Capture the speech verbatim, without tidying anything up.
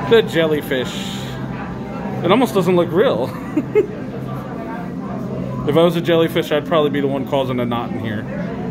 The jellyfish. It almost doesn't look real. If I was a jellyfish, I'd probably be the one causing a knot in here.